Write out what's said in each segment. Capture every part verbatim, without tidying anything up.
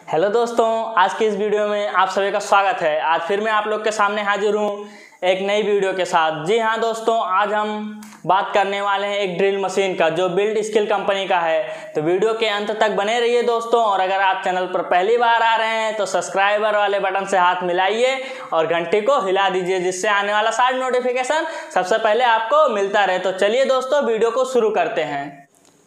Hello दोस्तों, आज की इस वीडियो में आप सभी का स्वागत है। आज फिर मैं आप लोग के सामने हाजिर हूँ एक नई वीडियो के साथ। जी हाँ दोस्तों, आज हम बात करने वाले हैं एक ड्रिल मशीन का जो बिल्ड स्किल कंपनी का है। तो वीडियो के अंत तक बने रहिए दोस्तों, और अगर आप चैनल पर पहली बार आ रहे हैं तो सब्सक्राइबर वाले बटन से हाथ मिलाइए और घंटी को हिला दीजिए, जिससे आने वाला सारा नोटिफिकेशन सबसे पहले आपको मिलता रहे। तो चलिए दोस्तों, वीडियो को शुरू करते हैं।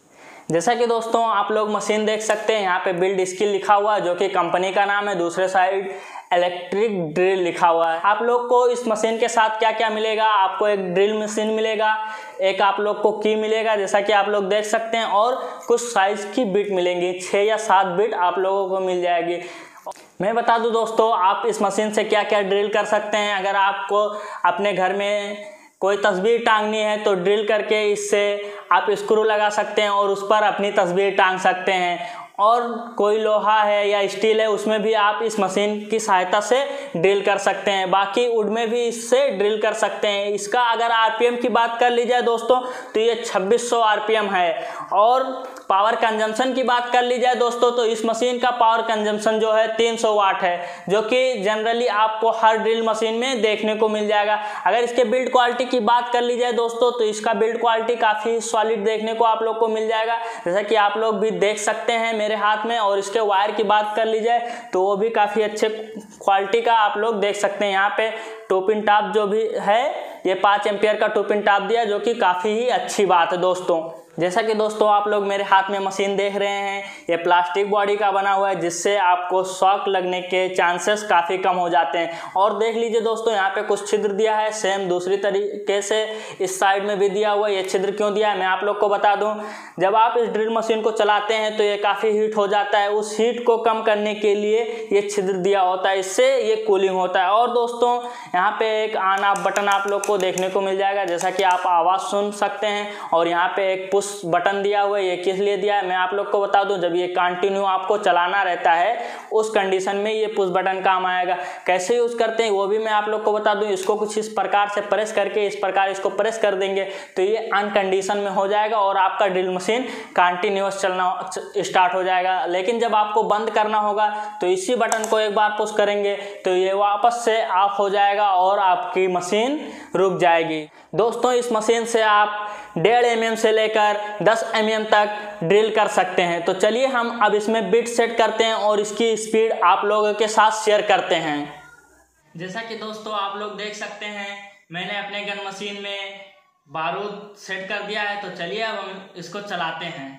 जैसा कि दोस्तों आप लोग मशीन देख सकते हैं, यहाँ पे बिल्ड स्किल लिखा हुआ है जो कि कंपनी का नाम है। दूसरे साइड इलेक्ट्रिक ड्रिल लिखा हुआ है। आप लोग को इस मशीन के साथ क्या क्या मिलेगा, आपको एक ड्रिल मशीन मिलेगा, एक आप लोग को की मिलेगा जैसा कि आप लोग देख सकते हैं, और कुछ साइज की बिट मिलेंगी, छः या सात बिट आप लोगों को मिल जाएगी। मैं बता दूं दोस्तों, आप इस मशीन से क्या क्या ड्रिल कर सकते हैं। अगर आपको अपने घर में कोई तस्वीर टांगनी है तो ड्रिल करके इससे आप स्क्रू लगा सकते हैं और उस पर अपनी तस्वीर टांग सकते हैं। और कोई लोहा है या स्टील है, उसमें भी आप इस मशीन की सहायता से ड्रिल कर सकते हैं। बाकी वुड में भी इससे ड्रिल कर सकते हैं। इसका अगर आरपीएम की बात कर ली जाए दोस्तों तो ये छब्बीस सौ आरपीएम है। और पावर कंजम्पशन की बात कर ली जाए दोस्तों तो इस मशीन का पावर कंजम्पशन जो है तीन सौ वाट है, जो कि जनरली आपको हर ड्रिल मशीन में देखने को मिल जाएगा। अगर इसके बिल्ड क्वालिटी की बात कर ली जाए दोस्तों तो इसका बिल्ड क्वालिटी काफ़ी सॉलिड देखने को आप लोग को मिल जाएगा, जैसा कि आप लोग भी देख सकते हैं मेरे हाथ में। और इसके वायर की बात कर ली जाए तो वो भी काफ़ी अच्छे क्वालिटी का आप लोग देख सकते हैं। यहाँ पे टू पिन टॉप जो भी है, ये पाँच एम्पियर का टू पिन टॉप दिया, जो कि काफ़ी ही अच्छी बात है दोस्तों। जैसा कि दोस्तों आप लोग मेरे हाथ में मशीन देख रहे हैं, ये प्लास्टिक बॉडी का बना हुआ है, जिससे आपको शॉक लगने के चांसेस काफ़ी कम हो जाते हैं। और देख लीजिए दोस्तों, यहाँ पे कुछ छिद्र दिया है, सेम दूसरी तरीके से इस साइड में भी दिया हुआ है। ये छिद्र क्यों दिया है मैं आप लोग को बता दूं। जब आप इस ड्रिल मशीन को चलाते हैं तो ये काफ़ी हीट हो जाता है, उस हीट को कम करने के लिए ये छिद्र दिया होता है, इससे ये कूलिंग होता है। और दोस्तों यहाँ पे एक ऑन ऑफ बटन आप लोग को देखने को मिल जाएगा, जैसा कि आप आवाज़ सुन सकते हैं। और यहाँ पे एक पुश बटन दिया हुआ है, ये किस लिए दिया है मैं आप लोग को बता दूं। जब ये कंटिन्यू आपको चलाना रहता है उस कंडीशन में ये पुश बटन काम आएगा। कैसे यूज करते हैं वो भी मैं आप लोग को बता दूं। इसको कुछ इस प्रकार से प्रेस करके, इस प्रकार इसको प्रेस कर देंगे तो ये ऑन कंडीशन में हो जाएगा और आपका ड्रिल मशीन कंटिन्यूअस चलना स्टार्ट हो जाएगा। लेकिन जब आपको बंद करना होगा तो इसी बटन को एक बार पुश करेंगे तो ये वापस से ऑफ हो जाएगा और आपकी मशीन रुक जाएगी। दोस्तों इस मशीन से आप डेढ़ एम एम से लेकर दस एम एम तक ड्रिल कर सकते हैं। तो चलिए हम अब इसमें बिट सेट करते हैं और इसकी स्पीड आप लोगों के साथ शेयर करते हैं। जैसा कि दोस्तों आप लोग देख सकते हैं, मैंने अपने गन मशीन में बारूद सेट कर दिया है। तो चलिए अब हम इसको चलाते हैं।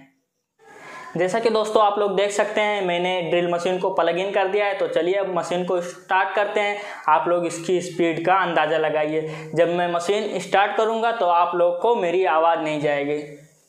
जैसा कि दोस्तों आप लोग देख सकते हैं, मैंने ड्रिल मशीन को प्लग इन कर दिया है। तो चलिए अब मशीन को स्टार्ट करते हैं। आप लोग इसकी स्पीड का अंदाज़ा लगाइए। जब मैं मशीन स्टार्ट करूंगा तो आप लोग को मेरी आवाज़ नहीं जाएगी।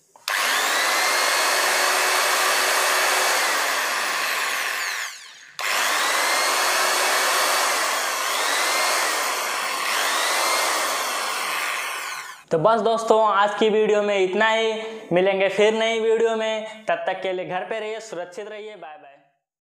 तो बस दोस्तों आज की वीडियो में इतना ही। मिलेंगे फिर नई वीडियो में, तब तक के लिए घर पे रहिए, सुरक्षित रहिए, बाय बाय।